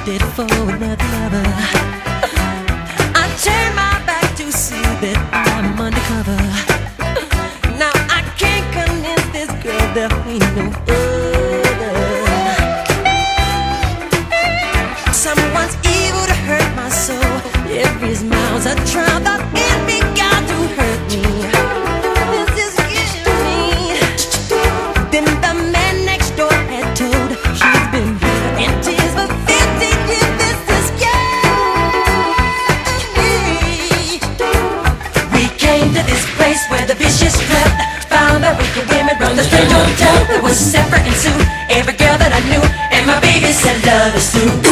it for another lover. I turn my back to see that I'm undercover. Now I can't convince this girl there ain't no other. Someone's evil to hurt my soul. Every smile's a trial that envy got to hurt me. This is killing me. Then the man next door had told she's been bitter in tears for 50 years. This is killing me. We came to this place where the vicious slept. Found that wicked women run the strange hotel. It was Separate and Sue, every girl that I knew, and my baby said love is through.